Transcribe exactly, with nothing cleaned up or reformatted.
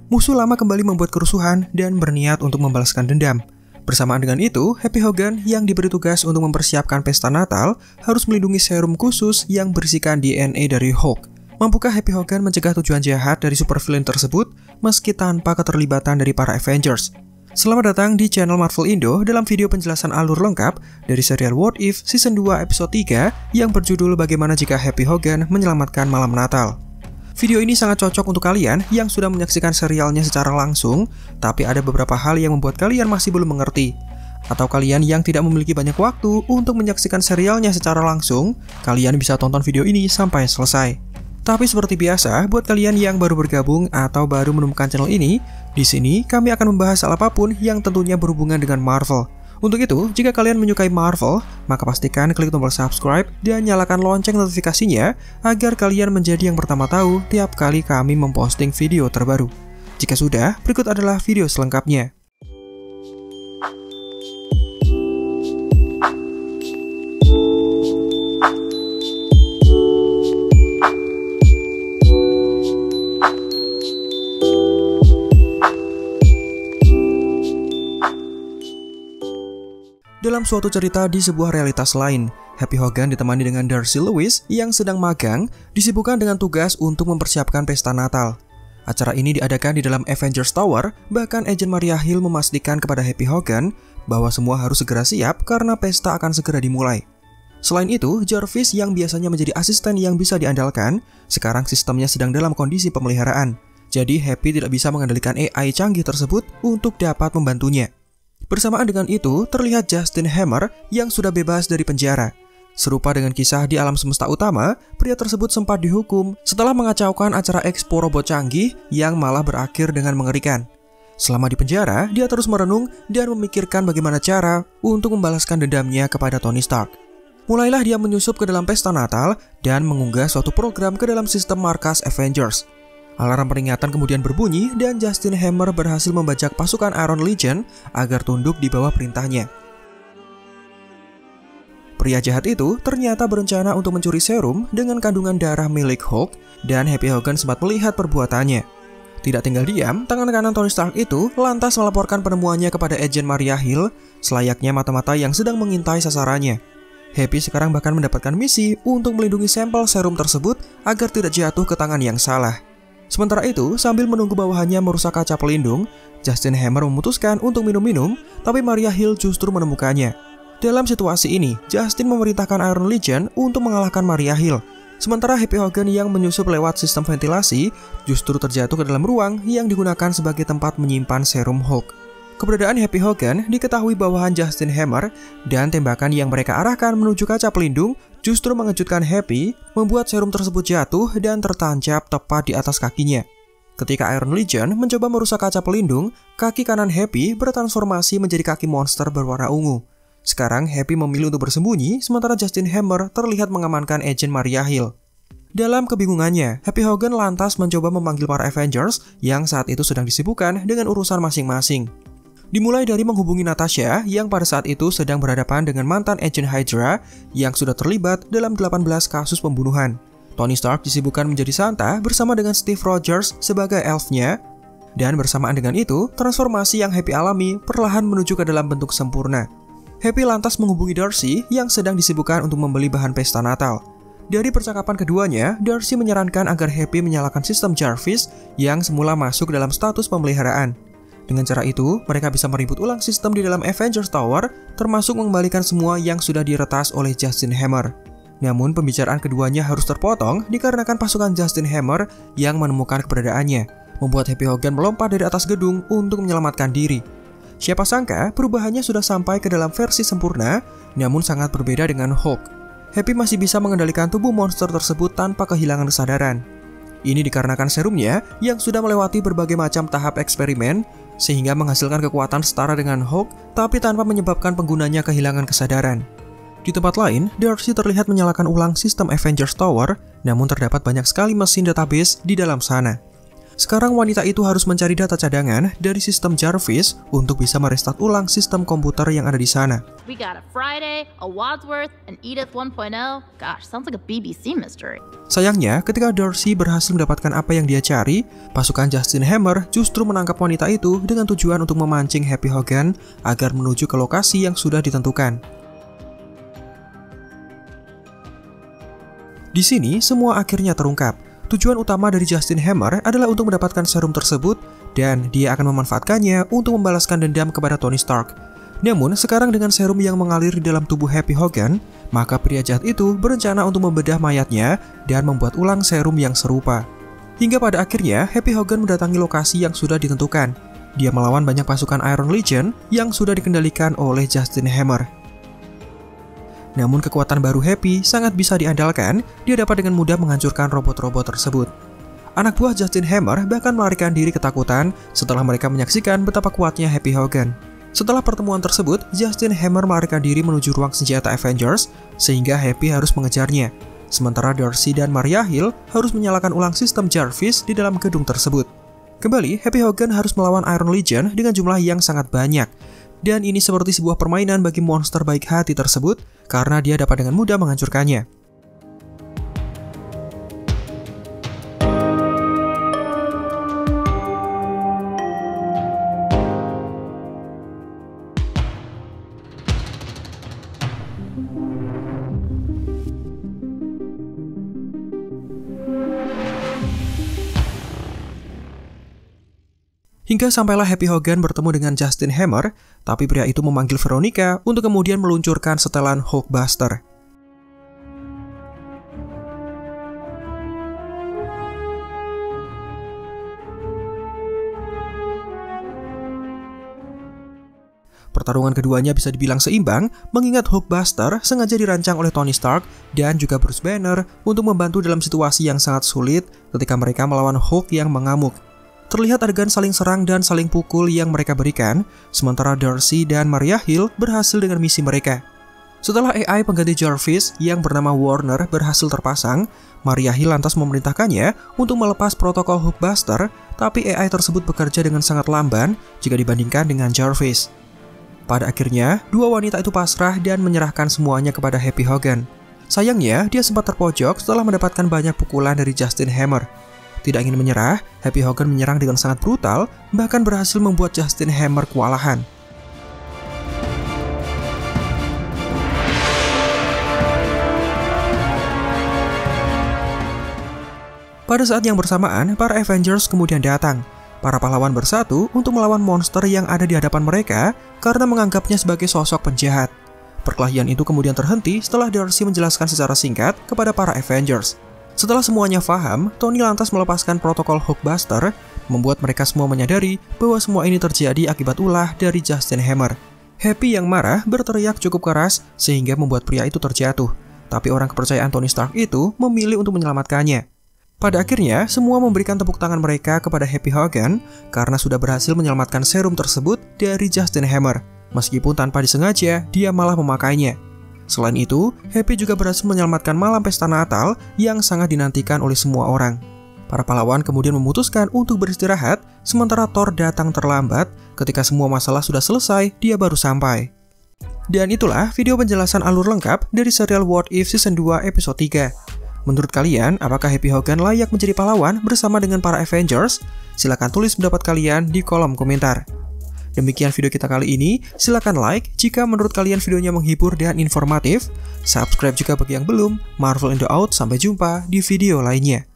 Musuh lama kembali membuat kerusuhan dan berniat untuk membalaskan dendam. Bersamaan dengan itu, Happy Hogan yang diberi tugas untuk mempersiapkan pesta Natal harus melindungi serum khusus yang berisikan D N A dari Hulk. Mampukah Happy Hogan mencegah tujuan jahat dari supervillain tersebut meski tanpa keterlibatan dari para Avengers? Selamat datang di channel Marvel Indo dalam video penjelasan alur lengkap dari serial What If Season dua episode tiga yang berjudul Bagaimana Jika Happy Hogan Menyelamatkan Malam Natal. Video ini sangat cocok untuk kalian yang sudah menyaksikan serialnya secara langsung, tapi ada beberapa hal yang membuat kalian masih belum mengerti. Atau kalian yang tidak memiliki banyak waktu untuk menyaksikan serialnya secara langsung, kalian bisa tonton video ini sampai selesai. Tapi seperti biasa, buat kalian yang baru bergabung atau baru menemukan channel ini, di sini kami akan membahas hal apapun yang tentunya berhubungan dengan Marvel. Untuk itu, jika kalian menyukai Marvel, maka pastikan klik tombol subscribe dan nyalakan lonceng notifikasinya agar kalian menjadi yang pertama tahu tiap kali kami memposting video terbaru. Jika sudah, berikut adalah video selengkapnya. Dalam suatu cerita di sebuah realitas lain, Happy Hogan ditemani dengan Darcy Lewis yang sedang magang, disibukkan dengan tugas untuk mempersiapkan pesta Natal. Acara ini diadakan di dalam Avengers Tower, bahkan Agent Maria Hill memastikan kepada Happy Hogan bahwa semua harus segera siap karena pesta akan segera dimulai. Selain itu, Jarvis yang biasanya menjadi asisten yang bisa diandalkan, sekarang sistemnya sedang dalam kondisi pemeliharaan. Jadi Happy tidak bisa mengendalikan A I canggih tersebut untuk dapat membantunya. Bersamaan dengan itu, terlihat Justin Hammer yang sudah bebas dari penjara. Serupa dengan kisah di alam semesta utama, pria tersebut sempat dihukum setelah mengacaukan acara Expo robot canggih yang malah berakhir dengan mengerikan. Selama di penjara, dia terus merenung dan memikirkan bagaimana cara untuk membalaskan dendamnya kepada Tony Stark. Mulailah dia menyusup ke dalam pesta Natal dan mengunggah suatu program ke dalam sistem markas Avengers. Alarm peringatan kemudian berbunyi dan Justin Hammer berhasil membajak pasukan Iron Legion agar tunduk di bawah perintahnya. Pria jahat itu ternyata berencana untuk mencuri serum dengan kandungan darah milik Hulk dan Happy Hogan sempat melihat perbuatannya. Tidak tinggal diam, tangan kanan Tony Stark itu lantas melaporkan penemuannya kepada Agent Maria Hill selayaknya mata-mata yang sedang mengintai sasarannya. Happy sekarang bahkan mendapatkan misi untuk melindungi sampel serum tersebut agar tidak jatuh ke tangan yang salah. Sementara itu, sambil menunggu bawahannya merusak kaca pelindung, Justin Hammer memutuskan untuk minum-minum, tapi Maria Hill justru menemukannya. Dalam situasi ini, Justin memerintahkan Iron Legion untuk mengalahkan Maria Hill. Sementara Happy Hogan yang menyusup lewat sistem ventilasi justru terjatuh ke dalam ruang yang digunakan sebagai tempat menyimpan serum Hulk. Keberadaan Happy Hogan diketahui bawahan Justin Hammer dan tembakan yang mereka arahkan menuju kaca pelindung justru mengejutkan Happy, membuat serum tersebut jatuh dan tertancap tepat di atas kakinya. Ketika Iron Legion mencoba merusak kaca pelindung, kaki kanan Happy bertransformasi menjadi kaki monster berwarna ungu. Sekarang Happy memilih untuk bersembunyi, sementara Justin Hammer terlihat mengamankan Agent Maria Hill. Dalam kebingungannya, Happy Hogan lantas mencoba memanggil para Avengers yang saat itu sedang disibukkan dengan urusan masing-masing. Dimulai dari menghubungi Natasha yang pada saat itu sedang berhadapan dengan mantan Agent Hydra yang sudah terlibat dalam delapan belas kasus pembunuhan. Tony Stark disibukkan menjadi Santa bersama dengan Steve Rogers sebagai elfnya, dan bersamaan dengan itu, transformasi yang Happy alami perlahan menuju ke dalam bentuk sempurna. Happy lantas menghubungi Darcy yang sedang disibukkan untuk membeli bahan pesta Natal. Dari percakapan keduanya, Darcy menyarankan agar Happy menyalakan sistem Jarvis yang semula masuk dalam status pemeliharaan. Dengan cara itu, mereka bisa meribut ulang sistem di dalam Avengers Tower, termasuk mengembalikan semua yang sudah diretas oleh Justin Hammer. Namun, pembicaraan keduanya harus terpotong dikarenakan pasukan Justin Hammer yang menemukan keberadaannya, membuat Happy Hogan melompat dari atas gedung untuk menyelamatkan diri. Siapa sangka, perubahannya sudah sampai ke dalam versi sempurna, namun sangat berbeda dengan Hulk. Happy masih bisa mengendalikan tubuh monster tersebut tanpa kehilangan kesadaran. Ini dikarenakan serumnya yang sudah melewati berbagai macam tahap eksperimen, sehingga menghasilkan kekuatan setara dengan Hulk, tapi tanpa menyebabkan penggunanya kehilangan kesadaran. Di tempat lain, Darcy terlihat menyalakan ulang sistem Avengers Tower, namun terdapat banyak sekali mesin database di dalam sana. Sekarang wanita itu harus mencari data cadangan dari sistem Jarvis untuk bisa merestart ulang sistem komputer yang ada di sana. We got a Friday, a Wadsworth, an Edith one point oh. Gosh, sounds like a B B C mystery. Sayangnya, ketika Darcy berhasil mendapatkan apa yang dia cari, pasukan Justin Hammer justru menangkap wanita itu dengan tujuan untuk memancing Happy Hogan agar menuju ke lokasi yang sudah ditentukan. Di sini, semua akhirnya terungkap. Tujuan utama dari Justin Hammer adalah untuk mendapatkan serum tersebut dan dia akan memanfaatkannya untuk membalaskan dendam kepada Tony Stark. Namun, sekarang dengan serum yang mengalir di dalam tubuh Happy Hogan, maka pria jahat itu berencana untuk membedah mayatnya dan membuat ulang serum yang serupa. Hingga pada akhirnya, Happy Hogan mendatangi lokasi yang sudah ditentukan. Dia melawan banyak pasukan Iron Legion yang sudah dikendalikan oleh Justin Hammer. Namun kekuatan baru Happy sangat bisa diandalkan, dia dapat dengan mudah menghancurkan robot-robot tersebut. Anak buah Justin Hammer bahkan melarikan diri ketakutan setelah mereka menyaksikan betapa kuatnya Happy Hogan. Setelah pertemuan tersebut, Justin Hammer melarikan diri menuju ruang senjata Avengers, sehingga Happy harus mengejarnya. Sementara Darcy dan Maria Hill harus menyalakan ulang sistem Jarvis di dalam gedung tersebut. Kembali, Happy Hogan harus melawan Iron Legion dengan jumlah yang sangat banyak. Dan ini seperti sebuah permainan bagi monster baik hati tersebut, karena dia dapat dengan mudah menghancurkannya. Hingga sampailah Happy Hogan bertemu dengan Justin Hammer, tapi pria itu memanggil Veronica untuk kemudian meluncurkan setelan Hulkbuster. Pertarungan keduanya bisa dibilang seimbang, mengingat Hulkbuster sengaja dirancang oleh Tony Stark dan juga Bruce Banner untuk membantu dalam situasi yang sangat sulit ketika mereka melawan Hulk yang mengamuk. Terlihat adegan saling serang dan saling pukul yang mereka berikan, sementara Darcy dan Maria Hill berhasil dengan misi mereka. Setelah A I pengganti Jarvis yang bernama Warner berhasil terpasang, Maria Hill lantas memerintahkannya untuk melepas protokol Hulkbuster, tapi A I tersebut bekerja dengan sangat lamban jika dibandingkan dengan Jarvis. Pada akhirnya, dua wanita itu pasrah dan menyerahkan semuanya kepada Happy Hogan. Sayangnya, dia sempat terpojok setelah mendapatkan banyak pukulan dari Justin Hammer. Tidak ingin menyerah, Happy Hogan menyerang dengan sangat brutal, bahkan berhasil membuat Justin Hammer kewalahan. Pada saat yang bersamaan, para Avengers kemudian datang. Para pahlawan bersatu untuk melawan monster yang ada di hadapan mereka karena menganggapnya sebagai sosok penjahat. Perkelahian itu kemudian terhenti setelah Darcy menjelaskan secara singkat kepada para Avengers. Setelah semuanya paham, Tony lantas melepaskan protokol Hulkbuster, membuat mereka semua menyadari bahwa semua ini terjadi akibat ulah dari Justin Hammer. Happy yang marah berteriak cukup keras sehingga membuat pria itu terjatuh, tapi orang kepercayaan Tony Stark itu memilih untuk menyelamatkannya. Pada akhirnya, semua memberikan tepuk tangan mereka kepada Happy Hogan karena sudah berhasil menyelamatkan serum tersebut dari Justin Hammer. Meskipun tanpa disengaja, dia malah memakainya. Selain itu, Happy juga berhasil menyelamatkan malam pesta Natal yang sangat dinantikan oleh semua orang. Para pahlawan kemudian memutuskan untuk beristirahat, sementara Thor datang terlambat. Ketika semua masalah sudah selesai, dia baru sampai. Dan itulah video penjelasan alur lengkap dari serial What If Season dua episode tiga. Menurut kalian, apakah Happy Hogan layak menjadi pahlawan bersama dengan para Avengers? Silahkan tulis pendapat kalian di kolom komentar. Demikian video kita kali ini, silakan like jika menurut kalian videonya menghibur dan informatif. Subscribe juga bagi yang belum. Marvel Indo out, sampai jumpa di video lainnya.